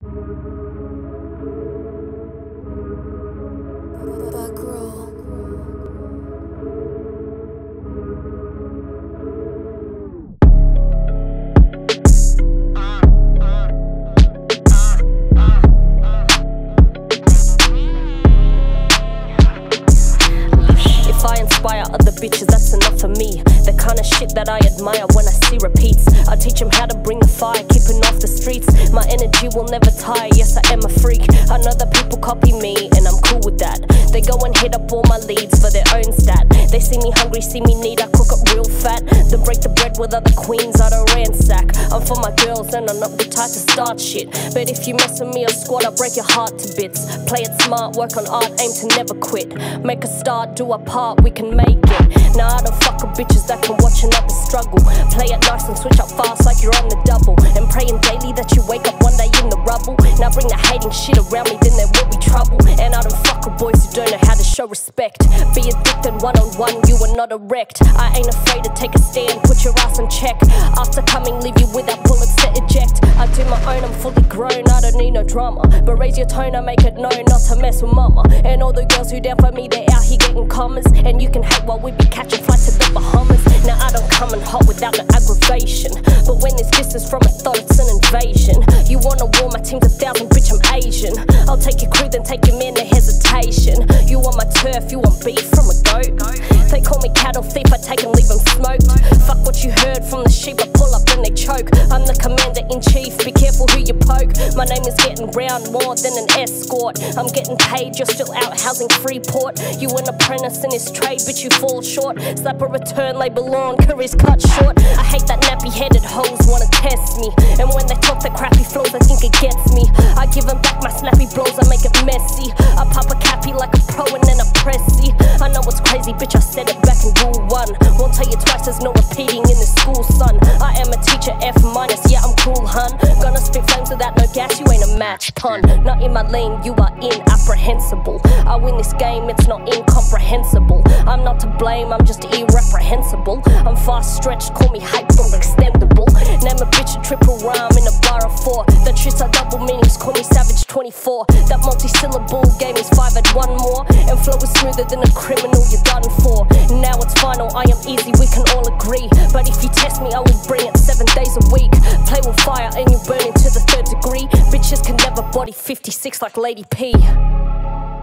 If I inspire other bitches, that's enough for me. The kind of shit that I admire when I see repeats. I teach them how to bring the fire, keeping off the streets. My energy will never tire, yes I am a freak. I know that people copy me and I'm cool with that. They go and hit up all my leads for their own stat. They see me hungry, see me need, I cook up real fat. Then break the bread with other queens, I don't ransack. I'm for my girls and I'm not the type to start shit. But if you mess with me or squad, I'll break your heart to bits. Play it smart, work on art, aim to never quit. Make a start, do a part, we can make it. Now I don't fuck with bitches that can watch another struggle. Play it nice and switch up fast like you're on the double. And praying daily that you wake up one day in the rubble. Now bring the hating shit around me, then there will be trouble. And I don't fuck with boys who don't know how to show respect. Be addicted one-on-one, you are not erect. I ain't afraid to take a stand, put your ass in check. After coming, leave you with that bullet to eject. I do my own, I'm fully grown, I don't need no drama. But raise your tone, I make it known not to mess with mama. And all the girls who down for me, they're out here getting commas. And you can hate while we be catching flights to the Bahamas. Now I don't come in hot without no aggravation. But when there's distance from a thought, it's an invasion. You wanna war, my team's 1,000, bitch I'm Asian. I'll take your crew, then take your man, no hesitation. You want my turf, you want beef from a goat. They call me cattle thief, I take and leave them smoked. Fuck what you heard from the sheep, I pull up and they choke. I'm the commander-in-chief, be careful who you poke. My name is getting round more than an escort. I'm getting paid, you're still out housing Freeport. You an apprentice in this trade, bitch you fall short. Slap a return label on, career's cut short. I hate that nappy-headed hoes wanna test me. And when they talk the crappy flows, I think it gets me. I give them back my snappy blows, I make it messy. I pop a cappy like a pro and then a pressy. I know it's crazy, bitch, I said it back in rule 1. Won't tell you twice, there's no repeating in the school, son. I am a teacher, F-, yeah, I'm cool, hun. Gonna spit flames without no gas, you ain't a match, pun. Not in my lane, you are inapprehensible. I win this game, it's not incomprehensible. I'm not to blame, I'm just irreprehensible. I'm far stretched, call me hype or extendable. Name a bitch a triple rhyme in a bar of 4. The truths are double meanings, call me Savage 24. That multi-syllable game is 5 at 1 more. And flow is smoother than a criminal, you're done for. Now it's final, I am easy, we can all agree. But if you test me, I will bring it 7 days a week. Play with fire and you burn into the 3rd degree. Bitches can never body 56 like Lady P.